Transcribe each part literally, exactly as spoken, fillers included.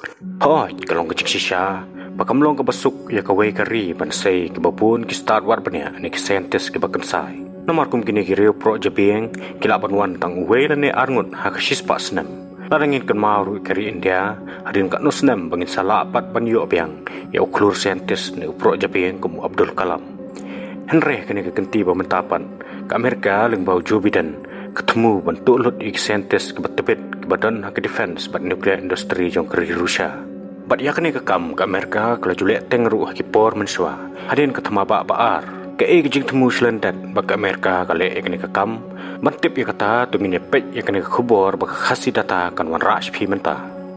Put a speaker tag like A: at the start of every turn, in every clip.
A: Hoi, kalong kecik sisha, pakamlong ka basuk ya kaway kari bansay kibabun ki start war banya ni ki scientist ki bakansay. Namar kum kini ki reo pro jabing kilaban wan tang uwe la ne arngut ha kashis pa snem. Larangin kan maru kari India hadin ka nusnem bangin sala apat banyo biang ya uklur scientist ni pro jabing kum Abdul Kalam. Henry kini ka kenti ba mentapan ka Amerika ling bau Joe Biden ketemu bentuk lut ik scientist ke betebet ke badan hak defense bat nuclear industry jong keri Rusia. Bat ya kini kekam ke Amerika kalau julek teng ruh ki por mensua. Hadin ketema ba baar. Ke e jing temu selendat bak Amerika kale e kini kekam. Bantip ya kata tungin pet ya kini khubor bak khasi data kan wan rash phi menta.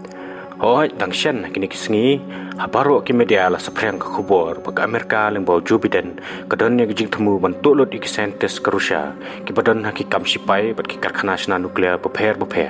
A: Hoi dang shen kini kisengi habaro ki media la saprang ke khubor bak Amerika leng bau Joe Biden kedan ya jing temu bentuk lut ik scientist ke Rusia ki badan hak kam sipai bat ki karkhana sna nuklear beper beper.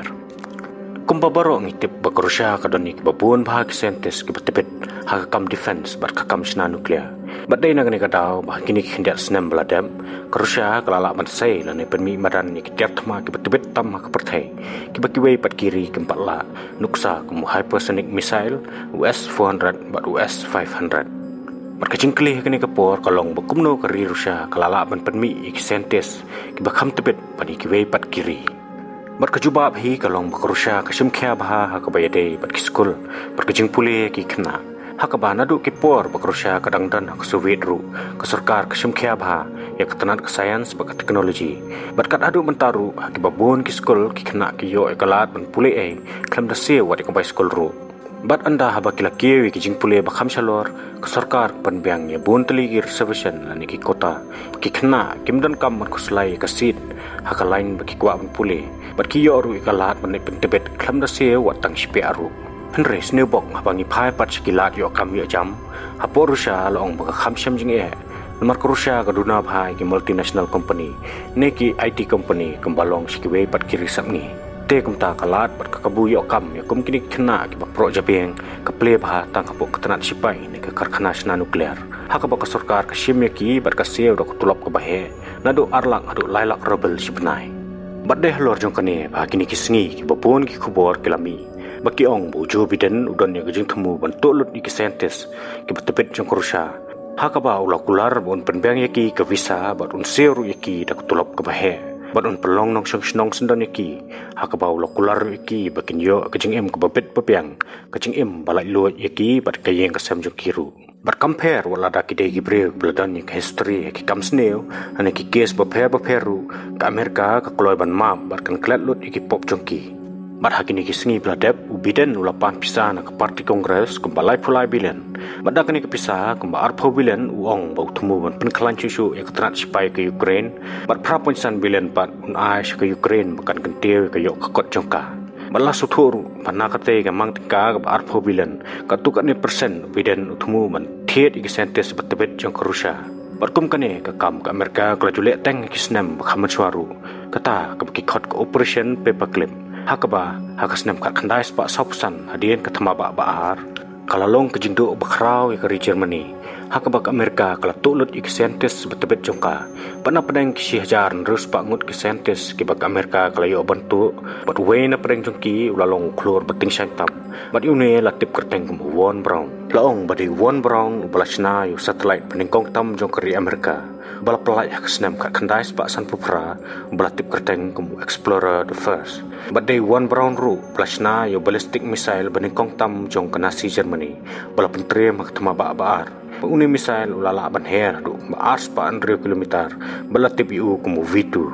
A: Kumpa baro ngitip bak Rusia kedan ki babun bahak scientist ki betebet hak kam defense bat kam sna nuklear. Bat dai na kini kadau bah kini kindak snem beladam ke Rusia kelala ban sai la ne penmi madan ni ki tiap thma ki betebet tam hak perthai ki baki wei pat kiri ki empat la nuksa kum hypersonic missile U S four hundred bat U S five hundred. Bat kacing klih kini kapor kalong bakumno kari Rusia kelala ban penmi ki scientist ki bakham tebet pani ki wei pat kiri. Bat kejubab hi kalong bak Rusia kasim khya bah hak bayade bat ki skul bat kacing pule ki khna hak ba nadu ki por bak Rusia kadang dan hak Soviet ru ke sarkar kasim khya bah ya ketenat ke sains bak teknologi bat kat adu mentaru hak babun ki skul ki khna ki yo ekalat ban pule e klam da se wat ko bai skul ru bat anda haba kila kiwi ki jing pule bakham shalor ke sarkar pan biang ya bun teli ki reservation lani ki kota ki khna kimdan kam man kuslai ka sit hak lain baki kwa ban pule bat ki yo ru ekalat ban pen tebet klam da se wat tang sipe aru Henry snewbok habangi phai pat skilat yo kam yo jam hapo Rusia long baka kham sham jing e namar Rusia ka duna phai ki multinational company ne ki I T company kambalong skiwe pat ki risap ni te kumta kalat pat ka kabu yo kam yo kum kini khna ki bak pro jabeng ka ple bha tang hapo ketenat sipai ne ka karkhana sna nuklear hak ba ka sarkar ka shimya ki bar ka sew dok tulap ka bahe nadu arlak adu lailak rebel sibnai badde lor jong kane ba kini ki sngi ki bapun ki khubor kelami baki ong bu Joe Biden udan ya gejing temu bentuk lut iki scientist ki betebet jong Rusia hakaba ula kular bon penbang yaki ke visa bat un seru yaki dak tulap ke bahe bat un pelong nong song snong sendan yaki hakaba ula kular yaki bakin yo gejing em ke babet pepiang gejing em balai lo yaki bat kayeng ke sam jong kiru bat compare wala dak ide gibre bladan ni history ki kam sneu ane ki case baper baperu ka Amerika ka kloy ban map bat kan klat lut iki pop jongki Bat hakini kisengi beladep ubiden ulapan pisah na ke parti kongres kembalai pulai bilen. Bat dakani kepisah kemba arpo bilen uong bau temu ban penkelan cucu yang keterat sipai ke Ukraine. Bat praponsan bilen pat un aish ke Ukraine bukan kentir ke yok kekot jongka. Bat lah suturu panah kate ke mang tingka ke arpo bilen katukat ni persen ubiden utemu ban tiet iki sentes betebet jong ke Rusia. Bat kum kane ke kam ke Amerika kelajulek teng kisnem bakhaman suaru. Kata ke bekikot ke operation paperclip. Hakaba hakasnem kat kandai sepak saupusan hadien ke temabak baar kalalong ke jinduk bakrau ya kari Germany hakaba ke Amerika kala tulut ik scientist betebet jongka pana pedang kisi hajar nerus pak ngut ke scientist ke bak Amerika kala yo bentuk bat wena pedang jongki ulalong klur beting santam bat une latip kerteng kum Von Braun laong badi Von Braun balasna yo satellite peningkong tam jong kari Amerika bala pelaj hakasnem kat kandai sepak san pupra balatip kerteng kum Explorer the first But day one brown ru plasna yo ballistic missile beningkong tam jong ke Nazi Germany bala pentre mak temaba baar uni missile ulala ban her du baar spa andre kilometer bala tip u kumu V two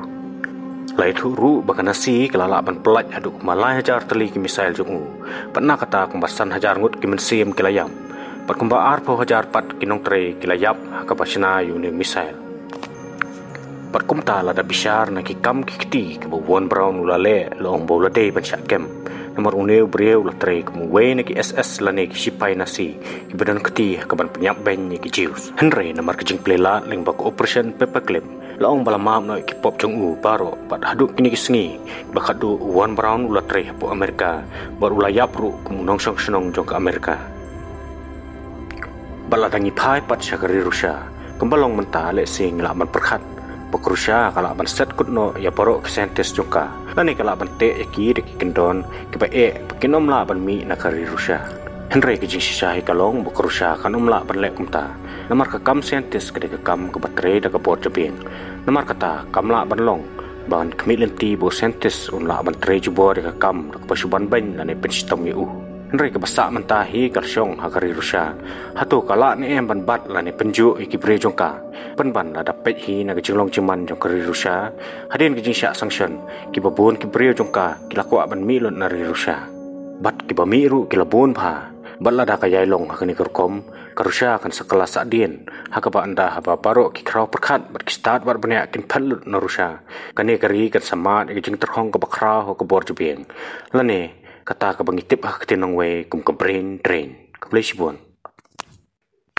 A: lai thu ru baka Nazi kelala ban pelaj adu malai hajar teli ki missile jong u pernah kata kumbasan hajar ngut ki mensim kilayam pat kumba ar po hajar pat kinong tre kilayap ka pasina yu ni missile Pat kumta lada bishar na ki kam ki kiti ke Von Braun ulale long bola day ban syakem nomor uneu breu la tre ke we na ki S S la ne ki sipai nasi ki badan kiti ke ban penyap ben ni ki jius Henry nomor ke jing plela ling bak operation paperclip long bala mam no ki pop jong u baro pat haduk kini ki sengi bakat du Von Braun ula tre po Amerika bar ula yap ru ke nong song senong jong ke Amerika bala tangi phai pat syakari Rusia kembalong menta le sing la man perkhat Rusia kalau ban set kutno ya porok scientist jongka lani kalau ban te yaki deki kendon ke bae pekinom la ban mi na kari Rusia Henry ke jing sisyahi kalong bukrusya kan umla banlek kumta. Namar ka kam saintis ke kam ke baterai da ke port jabing. Namar kata kamla banlong ban kemilenti bo saintis unla baterai jubor ka kam da pasuban ban lane pensistom yu. Henry ke basak mentahi kalsyong hakari rusya. Hatu kala ni em ban bat lane penju iki bre jongka. Penban ada pet hi na ke jinglong ciman jong kari rusya. Hadin ke jing syak sanction ki babun ki bre jongka kilakwa ban milon nari rusya. Bat ki bamiru kilabun pha. Bala dah kaya long hakani kerkom karusya akan sekelas adien hakapa anda haba paro ki krau perkat berkistat bar banyak kin palut narusya kani kari kan samat jing terhong ke bakrau ho ke bor jubeng lane kata ke bangitip hak tinong we kum ke brain train ke plesibon.